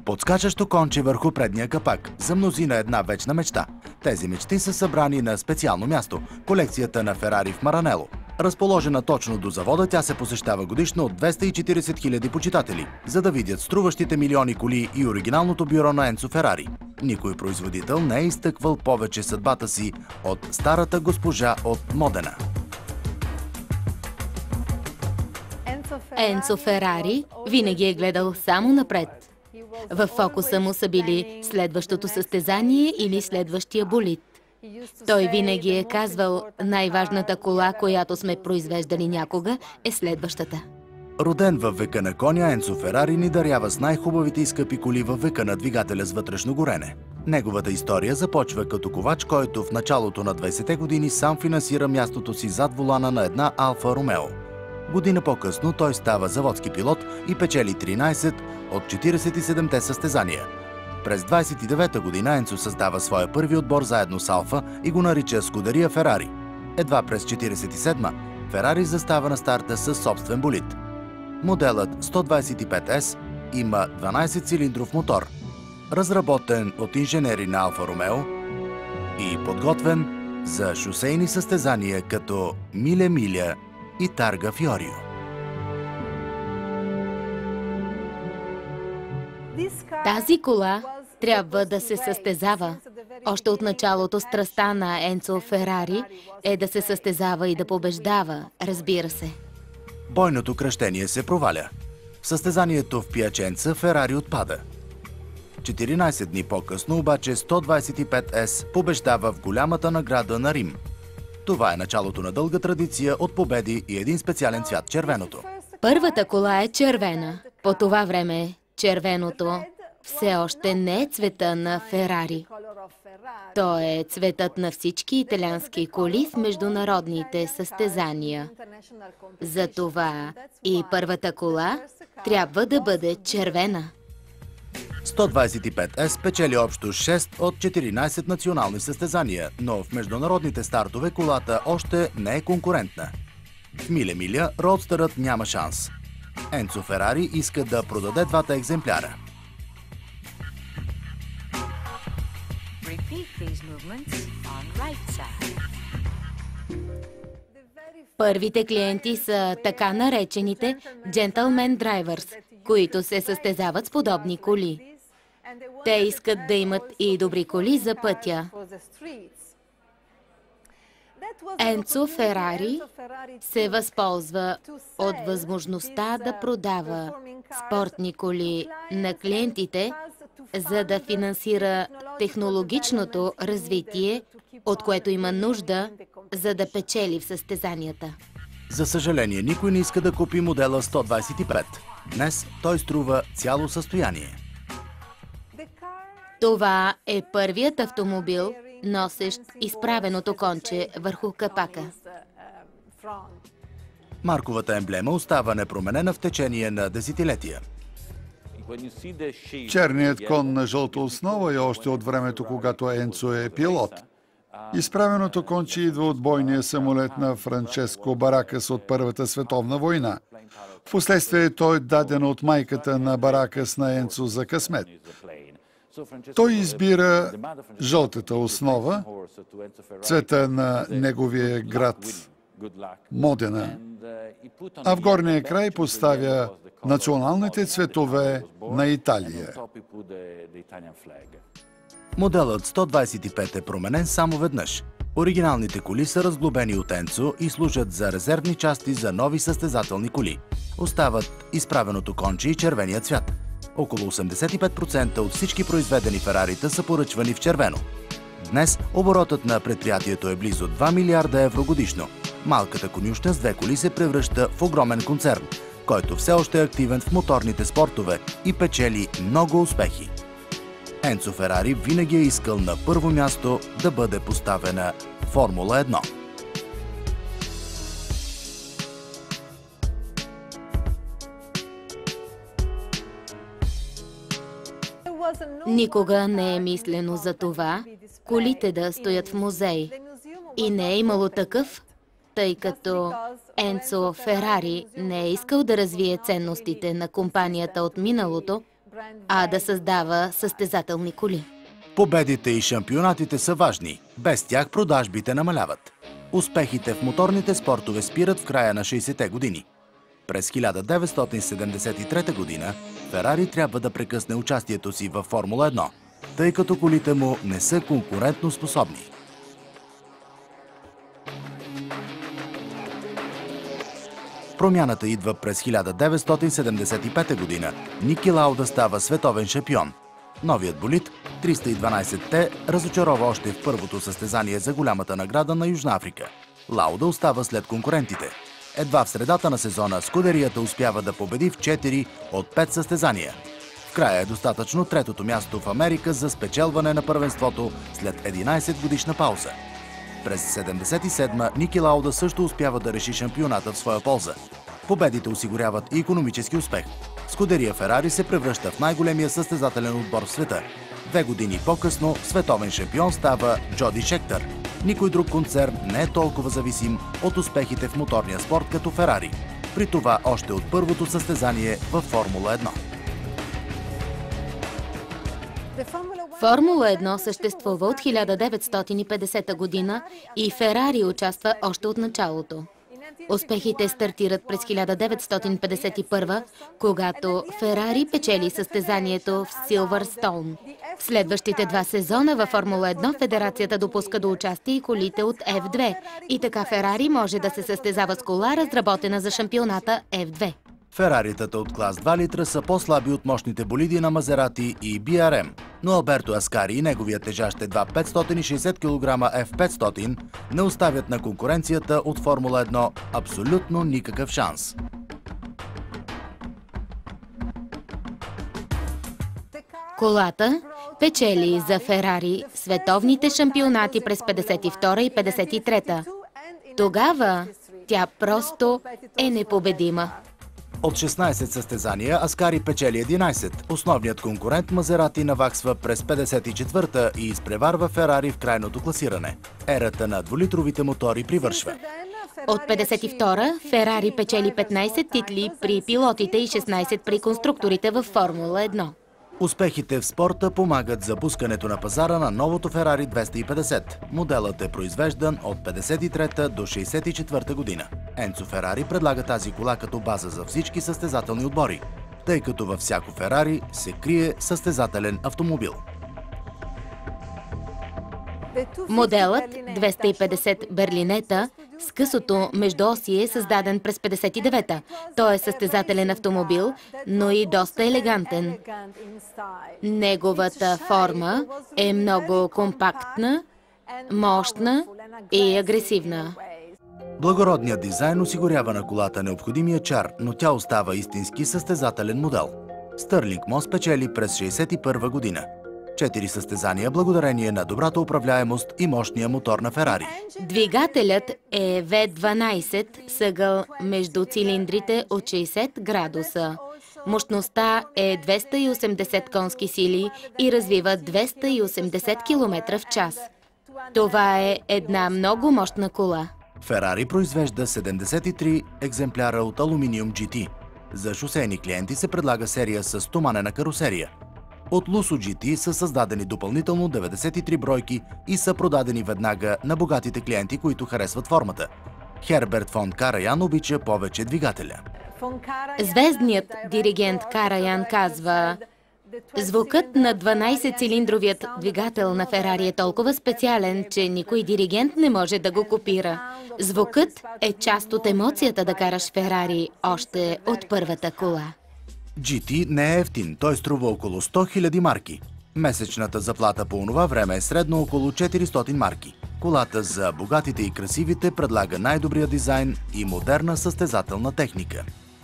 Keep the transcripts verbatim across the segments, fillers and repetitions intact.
Подскачащо конче върху предния капак. За мнозина една вечна мечта. Тези мечти са събрани на специално място – колекцията на Ферари в Маранело. Разположена точно до завода, тя се посещава годишно от двеста и четиридесет хиляди почитатели, за да видят струващите милиони коли и оригиналното бюро на Енцо Ферари. Никой производител не е изтъквал повече съдбата си от старата госпожа от Модена. Енцо Ферари винаги е гледал само напред. В фокуса му са били следващото състезание или следващия болид. Той винаги е казвал, най-важната кола, която сме произвеждали някога, е следващата. Роден във века на коня, Енцо Ферари ни дарява с най-хубавите и скъпи коли във века на двигателя с вътрешно горене. Неговата история започва като ковач, който в началото на двайсетте години сам финансира мястото си зад волана на една Алфа Ромео. Година по-късно той става заводски пилот и печели тринайсет от четирийсет и седемте състезания. През двайсет и девета година Енцо създава своя първи отбор заедно с Алфа и го нарича Скудерия Ферари. Едва през четирийсет и седма Ферари застава на старта със собствен болид. Моделът сто двайсет и пет ес има дванайсет-цилиндров мотор, разработен от инженери на Алфа Ромео и подготвен за шосейни състезания като Миле Миля и Тарга Фиорио. Тази кола трябва да се състезава. Още от началото страстта на Енцо Ферари е да се състезава и да побеждава, разбира се. Бойното кръщение се проваля. В състезанието в Пиаченца Ферари отпада. четиринайсет дни по-късно обаче сто двайсет и пет ес побеждава в голямата награда на Рим. Това е началото на дълга традиция от победи и един специален цвят – червеното. Първата кола е червена. По това време червеното все още не е цвета на Ферари. То е цветът на всички италиански коли в международните състезания. Затова и първата кола трябва да бъде червена. сто двайсет и пет ес печели общо шест от четиринайсет национални състезания, но в международните стартове колата още не е конкурентна. В Миле Миля роудстърът няма шанс. Енцо Ферари иска да продаде двата екземпляра. Първите клиенти са така наречените джентълмен драйвърс, които се състезават с подобни коли. Те искат да имат и добри коли за пътя. Енцо Ферари се възползва от възможността да продава спортни коли на клиентите, за да финансира технологичното развитие, от което има нужда, за да печели в състезанията. За съжаление, никой не иска да купи модела сто двайсет и пет. Днес той струва цяло състояние. Това е първият автомобил, носещ изправеното конче върху капака. Марковата емблема остава непроменена в течение на десетилетия. Черният кон на жълта основа е още от времето, когато Енцо е пилот. Изправеното конче идва от бойния самолет на Франческо Баракас от Първата световна война. Впоследствие той даден от майката на Баракас на Енцо за късмет. Той избира жълтата основа, цвета на неговия град Модена, а в горния край поставя националните цветове на Италия. Моделът сто двайсет и пет е променен само веднъж. Оригиналните коли са разглобени от Енцо и служат за резервни части за нови състезателни коли. Остават изправеното конче и червения цвят. Около осемдесет и пет процента от всички произведени Ферарита са поръчвани в червено. Днес оборотът на предприятието е близо два милиарда евро годишно. Малката конюшня с две коли се превръща в огромен концерн, който все още е активен в моторните спортове и печели много успехи. Енцо Ферари винаги е искал на първо място да бъде поставена Формула едно. Никога не е мислено за това колите да стоят в музей. И не е имало такъв, тъй като Енцо Ферари не е искал да развие ценностите на компанията от миналото, а да създава състезателни коли. Победите и шампионатите са важни. Без тях продажбите намаляват. Успехите в моторните спортове спират в края на шейсетте години. През хиляда деветстотин седемдесет и трета година Ферари трябва да прекъсне участието си във Формула едно, тъй като колите му не са конкурентно способни. Промяната идва през хиляда деветстотин седемдесет и пета година. Ники Лауда става световен шампион. Новият болид триста и дванайсет Т разочарова още в първото състезание за голямата награда на Южна Африка. Лауда остава след конкурентите. Едва в средата на сезона скудерията успява да победи в четири от пет състезания. В края е достатъчно третото място в Америка за спечелване на първенството след единайсет годишна пауза. През седемдесет и седма Ники Лауда също успява да реши шампионата в своя полза. Победите осигуряват и икономически успех. Скудерия Ферари се превръща в най-големия състезателен отбор в света. Две години по-късно световен шампион става Джоди Шектър. Никой друг концерн не е толкова зависим от успехите в моторния спорт като Ферари. При това още от първото състезание във Формула едно. Формула едно съществува от хиляда деветстотин и петдесета година и Ферари участва още от началото. Успехите стартират през хиляда деветстотин петдесет и първа, когато Ферари печели състезанието в Силвърстоун. В следващите два сезона във Формула едно федерацията допуска до участие и колите от Еф две и така Ферари може да се състезава с кола, разработена за шампионата Еф две. Фераритата от клас два литра са по-слаби от мощните болиди на Мазерати и Би Ар Ем, но Алберто Аскари и неговия тежащ едва петстотин и шейсет килограма Еф петстотин не оставят на конкуренцията от Формула едно абсолютно никакъв шанс. Колата печели за Ферари световните шампионати през петдесет и втора и петдесет и трета. Тогава тя просто е непобедима. От шестнайсет състезания Аскари печели единайсет. Основният конкурент Мазерати наваксва през петдесет и четвърта и изпреварва Ферари в крайното класиране. Ерата на двулитровите мотори привършва. От петдесет и втора Ферари печели петнайсет титли при пилотите и шестнайсет при конструкторите във Формула едно. Успехите в спорта помагат за пускането на пазара на новото Ферари двеста и петдесет. Моделът е произвеждан от петдесет и трета до шейсет и четвърта година. Енцо Ферари предлага тази кола като база за всички състезателни отбори, тъй като във всяко Ферари се крие състезателен автомобил. Моделът двеста и петдесет Берлинета с късото междуосие е създаден през петдесет и девета. Той е състезателен автомобил, но и доста елегантен. Неговата форма е много компактна, мощна и агресивна. Благородният дизайн осигурява на колата необходимия чар, но тя остава истински състезателен модел. Стърлинг Мос печели през шейсет и първа година. Четири състезания благодарение на добрата управляемост и мощния мотор на Ферари. Двигателят е В дванайсет с ъгъл между цилиндрите от шейсет градуса. Мощността е двеста и осемдесет конски сили и развива двеста и осемдесет километра в час. Това е една много мощна кола. Ферари произвежда седемдесет и три екземпляра от алуминиум Джи Ти. За шосейни клиенти се предлага серия с стоманена карусерия. От Лусо Джи Ти са създадени допълнително деветдесет и три бройки и са продадени веднага на богатите клиенти, които харесват формата. Херберт фон Караян обича повече двигателя. Звездният диригент Караян казва: звукът на дванайсетцилиндровият двигател на Ферари е толкова специален, че никой диригент не може да го копира. Звукът е част от емоцията да караш Ферари още от първата кола. Джи Ти не е ефтин, той струва около сто хиляди марки. Месечната заплата по онова време е средно около четиристотин марки. Колата за богатите и красивите предлага най-добрия дизайн и модерна състезателна техника.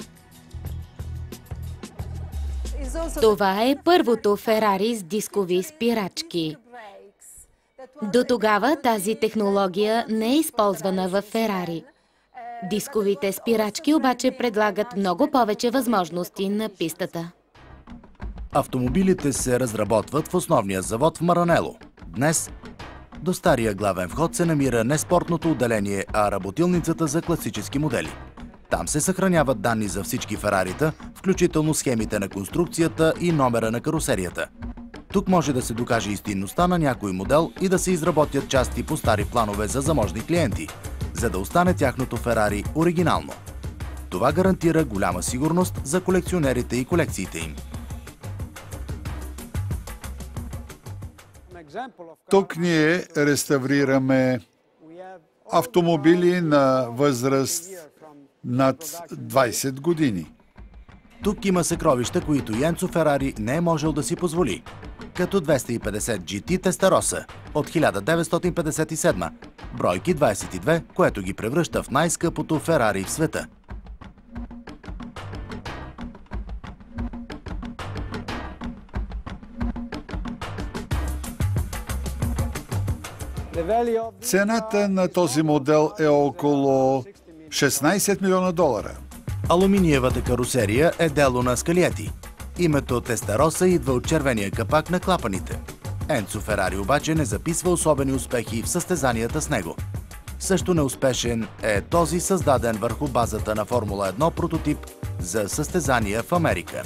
Това е първото Ферари с дискови спирачки. До тогава тази технология не е използвана в Ферари. Дисковите спирачки обаче предлагат много повече възможности на пистата. Автомобилите се разработват в основния завод в Маранело. Днес до стария главен вход се намира не спортното отделение, а работилницата за класически модели. Там се съхраняват данни за всички Ферарита, включително схемите на конструкцията и номера на карусерията. Тук може да се докаже истинността на някой модел и да се изработят части по стари планове за заможни клиенти, за да остане тяхното Ферари оригинално. Това гарантира голяма сигурност за колекционерите и колекциите им. Тук ние реставрираме автомобили на възраст над двайсет години. Тук има съкровища, които Енцо Ферари не е можел да си позволи, като двеста и петдесет джи ти Тестароса от хиляда деветстотин петдесет и седма, бройки двайсет и две, което ги превръща в най-скъпото Ферари в света. Цената на този модел е около шестнайсет милиона долара. Алуминиевата карусерия е дело на Скалиети. Името Тестароса идва от червения капак на клапаните. Енцо Ферари обаче не записва особени успехи в състезанията с него. Също неуспешен е този създаден върху базата на Формула едно прототип за състезания в Америка.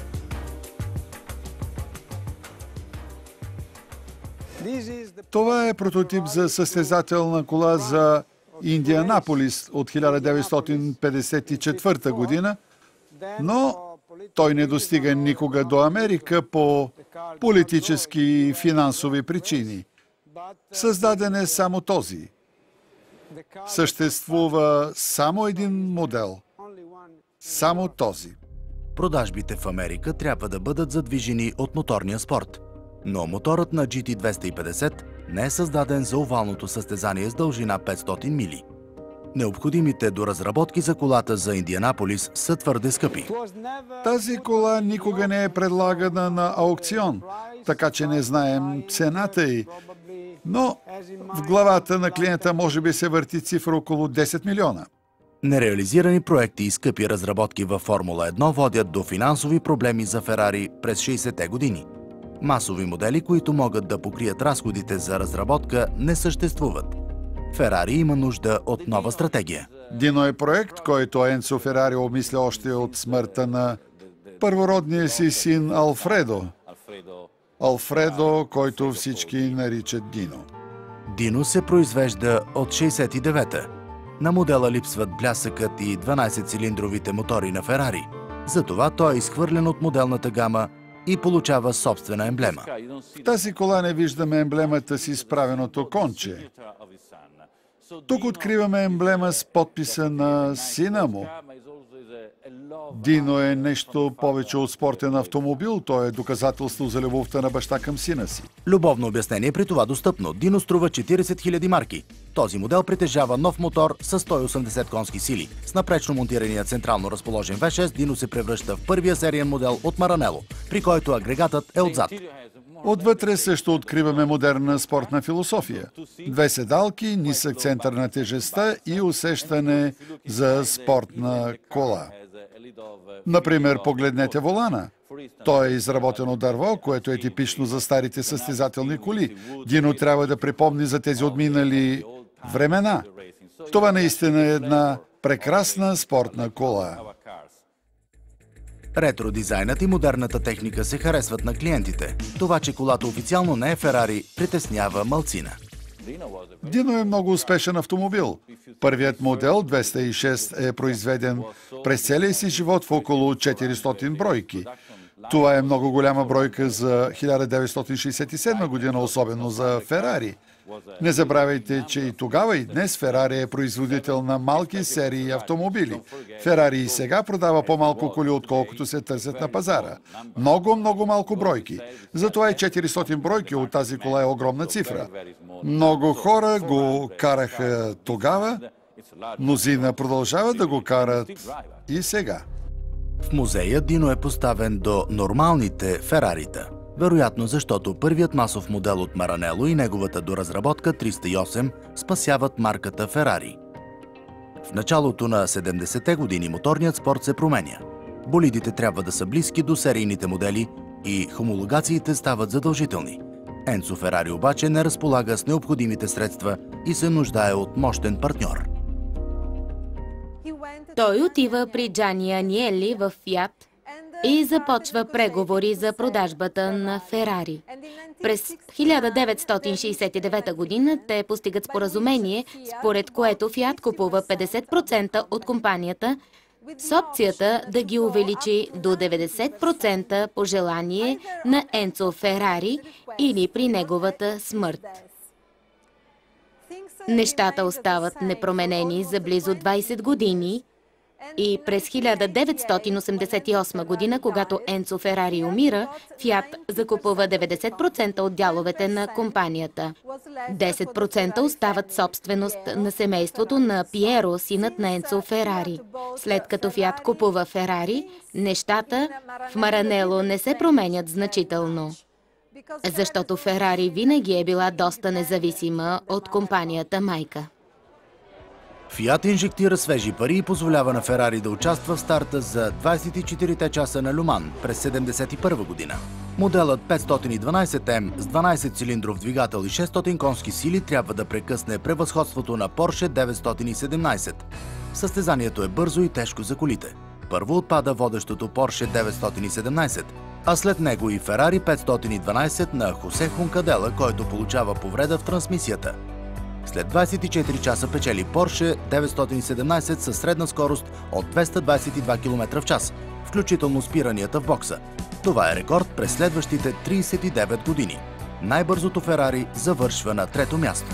Това е прототип за състезателна кола за Индианаполис от хиляда деветстотин петдесет и четвърта година, но той не достига никога до Америка по политически и финансови причини. Създаден е само този. Съществува само един модел. Само този. Продажбите в Америка трябва да бъдат задвижени от моторния спорт. Но моторът на джи ти двеста и петдесет не е създаден за овалното състезание с дължина петстотин мили. Необходимите доразработки за колата за Индианаполис са твърде скъпи. Тази кола никога не е предлагана на аукцион, така че не знаем цената й. Но в главата на клиента може би се върти цифра около десет милиона. Нереализирани проекти и скъпи разработки във Формула едно водят до финансови проблеми за Ферари през шейсетте години. Масови модели, които могат да покрият разходите за разработка, не съществуват. Ферари има нужда от нова стратегия. Дино е проект, който Енцо Ферари обмисля още от смъртта на първородния си син Алфредо. Алфредо, който всички наричат Дино. Дино се произвежда от шейсет и девета. На модела липсват блясъкът и дванайсетцилиндровите мотори на Ферари. Затова той е изхвърлен от моделната гама и получава собствена емблема. В тази кола не виждаме емблемата с изправеното конче. Тук откриваме емблема с подписа на сина му. Дино е нещо повече от спортен автомобил. Той е доказателство за любовта на баща към сина си. Любовно обяснение при това достъпно. Дино струва четирийсет хиляди марки. Този модел притежава нов мотор с сто и осемдесет конски сили. С напречно монтирания централно разположен ви шест, Дино се превръща в първия сериен модел от Маранело, при който агрегатът е отзад. Отвътре също откриваме модерна спортна философия. Две седалки, нисък център на тежестта и усещане за спортна кола. Например, погледнете волана. Той е изработен от дърво, което е типично за старите състезателни коли. Дино трябва да припомни за тези отминали времена. Това наистина е една прекрасна спортна кола. Ретро дизайнът и модерната техника се харесват на клиентите. Това, че колата официално не е Ферари, притеснява малцина. Дино е много успешен автомобил. Първият модел двеста и шест е произведен през целия си живот в около четиристотин бройки. Това е много голяма бройка за хиляда деветстотин шейсет и седма година, особено за Ферари. Не забравяйте, че и тогава и днес Ферари е производител на малки серии автомобили. Ферари и сега продава по-малко коли, отколкото се търсят на пазара. Много, много малко бройки. Затова и четиристотин бройки от тази кола е огромна цифра. Много хора го караха тогава, мнозина продължават да го карат и сега. В музея Дино е поставен до нормалните Ферарита. Вероятно, защото първият масов модел от Маранело и неговата доразработка триста и осем спасяват марката Ферари. В началото на седемдесетте години моторният спорт се променя. Болидите трябва да са близки до серийните модели и хомологациите стават задължителни. Енцо Ферари обаче не разполага с необходимите средства и се нуждае от мощен партньор. Той отива при Джани Аниели в Фиат и започва преговори за продажбата на Ферари. През хиляда деветстотин шейсет и девета година те постигат споразумение, според което Фиат купува петдесет процента от компанията с опцията да ги увеличи до деветдесет процента по желание на Енцо Ферари или при неговата смърт. Нещата остават непроменени за близо двайсет години и през хиляда деветстотин осемдесет и осма година, когато Енцо Ферари умира, Фиат закупува деветдесет процента от дяловете на компанията. десет процента остават собственост на семейството на Пиеро, синът на Енцо Ферари. След като Фиат купува Ферари, нещата в Маранело не се променят значително, защото Ферари винаги е била доста независима от компанията майка. Фиат инжектира свежи пари и позволява на Ферари да участва в старта за двайсет и четирите часа на Люман през седемдесет и първа година. Моделът петстотин и дванайсет М с дванайсет цилиндров двигател и шестстотин конски сили трябва да прекъсне превъзходството на Порше деветстотин и седемнайсет. Състезанието е бързо и тежко за колите. Първо отпада водещото Порше деветстотин и седемнайсет, а след него и Ферари петстотин и дванайсет на Хосе Хункадела, който получава повреда в трансмисията. След двайсет и четири часа печели Порше деветстотин и седемнайсет със средна скорост от двеста двайсет и два километра в час, включително спиранията в бокса. Това е рекорд през следващите трийсет и девет години. Най-бързото Ферари завършва на трето място.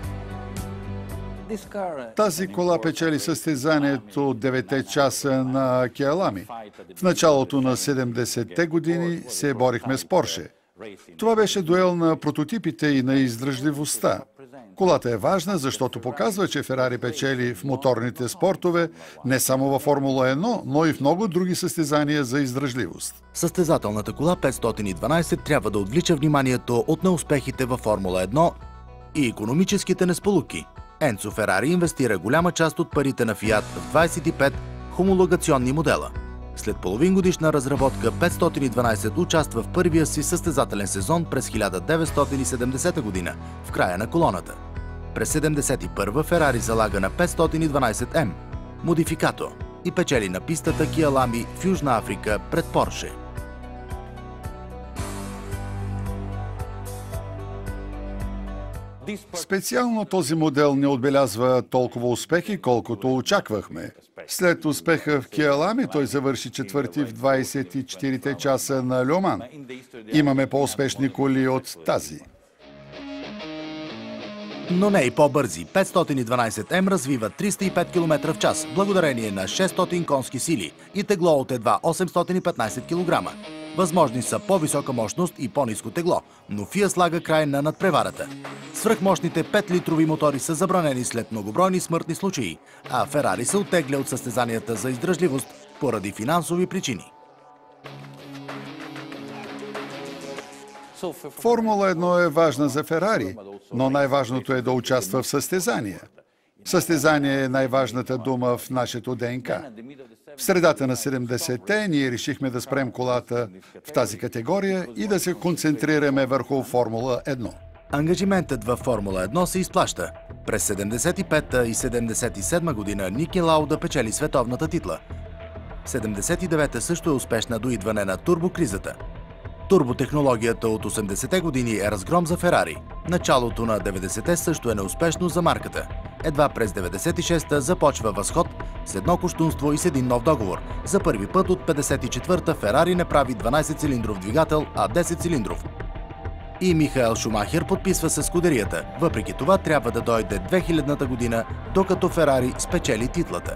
Тази кола печели състезанието от деветте часа на Киалами. В началото на седемдесетте години се борихме с Порше. Това беше дуел на прототипите и на издръжливостта. Колата е важна, защото показва, че Ферари печели в моторните спортове не само във Формула едно, но и в много други състезания за издръжливост. Състезателната кола петстотин и дванайсет трябва да отвлича вниманието от неуспехите във Формула едно и икономическите несполуки. Енцо Ферари инвестира голяма част от парите на Фиат в двайсет и пет хомологационни модела. След половин годишна разработка, петстотин и дванайсет участва в първия си състезателен сезон през хиляда деветстотин и седемдесета година, в края на колоната. През седемдесет и първа Ферари залага на петстотин и дванайсет М, модификато, и печели на пистата Киалами в Южна Африка пред Порше. Специално този модел не отбелязва толкова успехи, колкото очаквахме. След успеха в Киалами той завърши четвърти в двайсет и четирите часа на Люман. Имаме по-успешни коли от тази. Но не и по-бързи. петстотин и дванайсет М развива триста и пет километра в час, благодарение на шестстотин конски сили и тегло от едва осемстотин и петнайсет килограма. Възможни са по-висока мощност и по-ниско тегло, но ФИА слага край на надпреварата. Свръхмощните петлитрови мотори са забранени след многобройни смъртни случаи, а Ферари се оттегля от състезанията за издръжливост поради финансови причини. Формула едно е важна за Ферари, но най-важното е да участва в състезания. Състезание е най-важната дума в нашето ДНК. В средата на седемдесетте ние решихме да спрем колата в тази категория и да се концентрираме върху Формула едно. Ангажиментът във Формула едно се изплаща. През седемдесет и пета и седемдесет и седма година Ники Лауда печели световната титла. седемдесет и девета също е успешна до идване на турбокризата. Турботехнологията от осемдесетте години е разгром за Ферари. Началото на деветдесетте също е неуспешно за марката. Едва през деветдесет и шеста започва възход с едно кощунство и с един нов договор. За първи път от петдесет и четвърта Ферари не прави дванайсет цилиндров двигател, а десет цилиндров. И Михаел Шумахер подписва със скудерията. Въпреки това трябва да дойде две хилядната година, докато Ферари спечели титлата.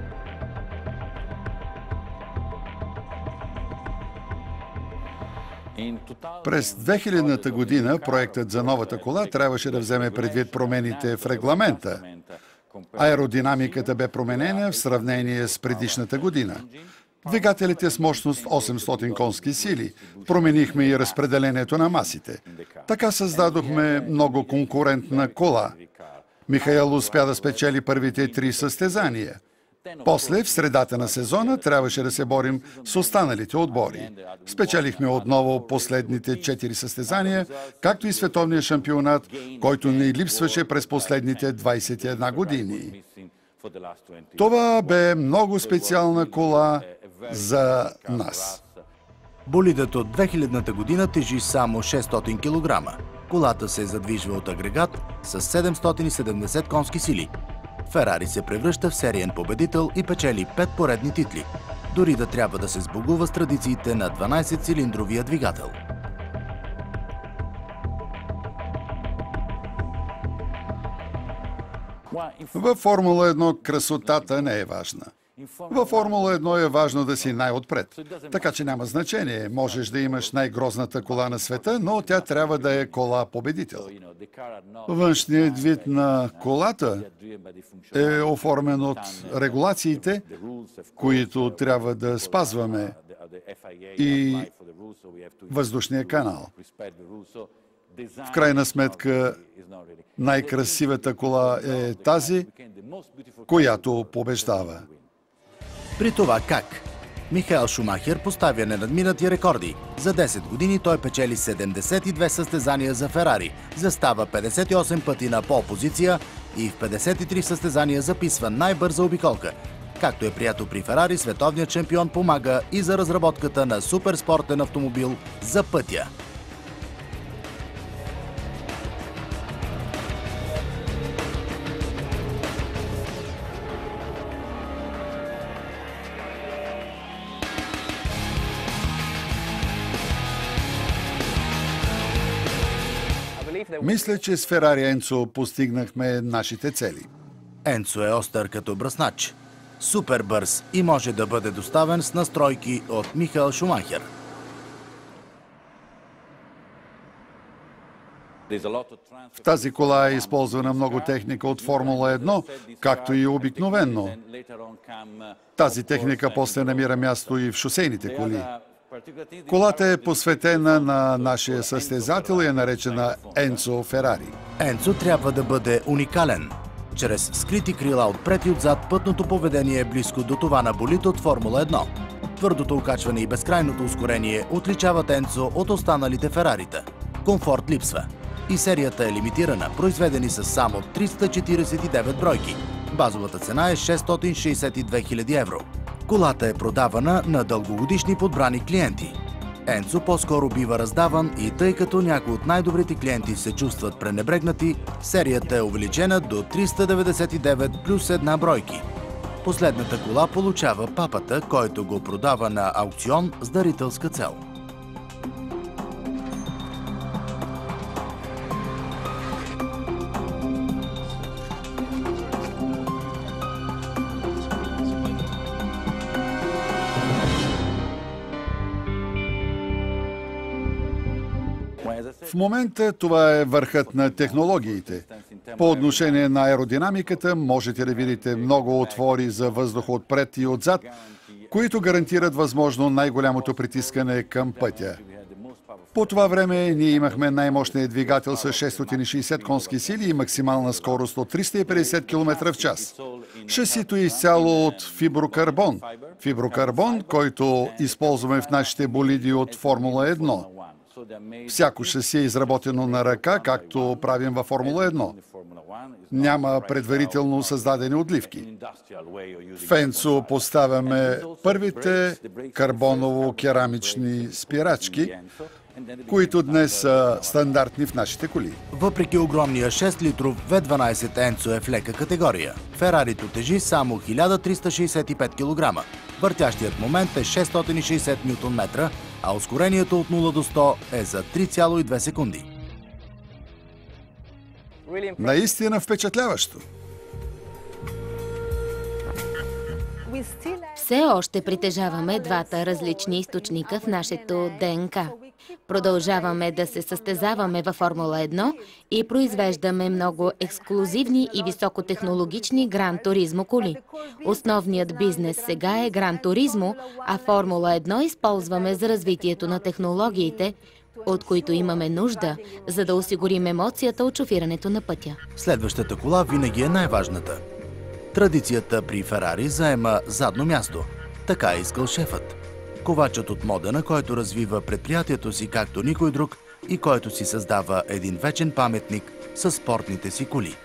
През две хилядната година проектът за новата кола трябваше да вземе предвид промените в регламента. Аеродинамиката бе променена в сравнение с предишната година. Двигателите с мощност осемстотин конски сили. Променихме и разпределението на масите. Така създадохме много конкурентна кола. Михаел успя да спечели първите три състезания. После, в средата на сезона, трябваше да се борим с останалите отбори. Спечелихме отново последните четири състезания, както и световния шампионат, който ни липсваше през последните двайсет и една години. Това бе много специална кола за нас. Болидът от две хилядната година тежи само шестстотин килограма. Колата се задвижва от агрегат с седемстотин и седемдесет конски сили. Ферари се превръща в сериен победител и печели пет поредни титли, дори да трябва да се сбогува с традициите на дванайсетцилиндровия двигател. Във Формула едно красотата не е важна. Във Формула едно е важно да си най-отпред. Така че няма значение. Можеш да имаш най-грозната кола на света, но тя трябва да е кола-победител. Външният вид на колата е оформен от регулациите, които трябва да спазваме, и въздушния канал. В крайна сметка, най-красивата кола е тази, която побеждава. При това как? Михаел Шумахер поставя ненадминати рекорди. За десет години той печели седемдесет и две състезания за Ферари, застава петдесет и осем пъти на пол позиция и в петдесет и три състезания записва най-бърза обиколка. Както е прието при Ферари, световният шампион помага и за разработката на суперспортен автомобил за пътя. Мисля, че с Ферари Енцо постигнахме нашите цели. Енцо е остър като бръснач, супер бърз и може да бъде доставен с настройки от Михаел Шумахер. В тази кола е използвана много техника от Формула едно, както и обикновенно. Тази техника после намира място и в шосейните коли. Колата е посветена на нашия състезател и е наречена Енцо Ферари. Енцо трябва да бъде уникален. Чрез скрити крила отпред и отзад пътното поведение е близко до това на болид от Формула едно. Твърдото окачване и безкрайното ускорение отличават Енцо от останалите Ферарита. Комфорт липсва. И серията е лимитирана, произведени са само триста четиридесет и девет бройки. Базовата цена е шестстотин шейсет и две хиляди евро. Колата е продавана на дългогодишни подбрани клиенти. Енцо по-скоро бива раздаван и тъй като някои от най-добрите клиенти се чувстват пренебрегнати, серията е увеличена до триста деветдесет и девет плюс една бройки. Последната кола получава папата, който го продава на аукцион с дарителска цел. В момента това е върхът на технологиите. По отношение на аеродинамиката можете да видите много отвори за въздух отпред и отзад, които гарантират възможно най-голямото притискане към пътя. По това време ние имахме най-мощният двигател с шестстотин и шейсет конски сили и максимална скорост от триста и петдесет километра в час. Шасито е изцяло от фиброкарбон. Фиброкарбон, който използваме в нашите болиди от Формула едно. Всяко шаси е изработено на ръка, както правим във Формула едно. Няма предварително създадени отливки. В Енцо поставяме първите карбоново-керамични спирачки, които днес са стандартни в нашите коли. Въпреки огромния шест литров В дванайсет, Енцо е в лека категория. Ферарито тежи само хиляда триста шейсет и пет килограма. Въртящият момент е шестстотин и шейсет нютон метра, а ускорението от нула до сто е за три цяло и две секунди. Наистина впечатляващо. Все още притежаваме двата различни източника в нашето ДНК. Продължаваме да се състезаваме във Формула едно и произвеждаме много ексклузивни и високотехнологични Гран Туризмо коли. Основният бизнес сега е Гран Туризмо, а Формула едно използваме за развитието на технологиите, от които имаме нужда, за да осигурим емоцията от шофирането на пътя. Следващата кола винаги е най-важната. Традицията при Ферари заема задно място. Така е искал шефът. Ковачът от Модена, който развива предприятието си както никой друг и който си създава един вечен паметник със спортните си коли.